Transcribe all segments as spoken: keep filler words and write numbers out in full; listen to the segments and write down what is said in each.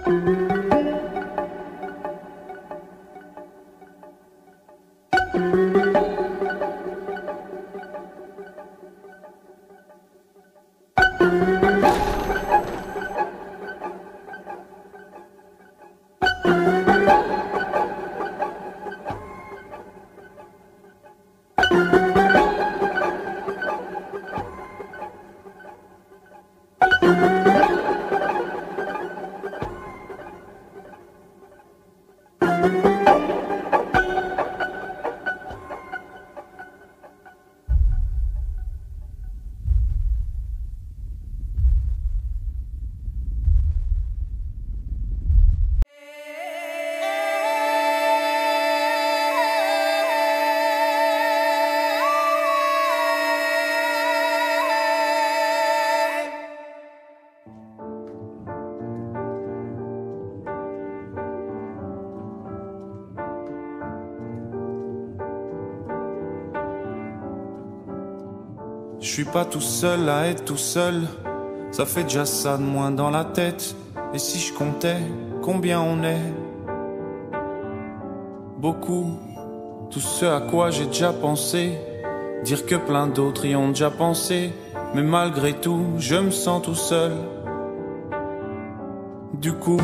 Je suis pas tout seul à être tout seul, ça fait déjà ça de moins dans la tête. Et si je comptais combien on est? Beaucoup, tout ce à quoi j'ai déjà pensé, dire que plein d'autres y ont déjà pensé. Mais malgré tout, je me sens tout seul. Du coup,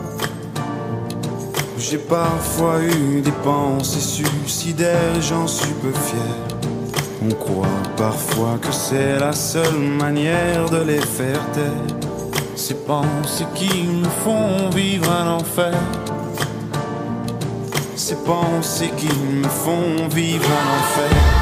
j'ai parfois eu des pensées suicidaires et j'en suis peu fier. On croit parfois que c'est la seule manière de les faire taire. Ces pensées qui me font vivre un enfer. Ces pensées qui me font vivre un enfer.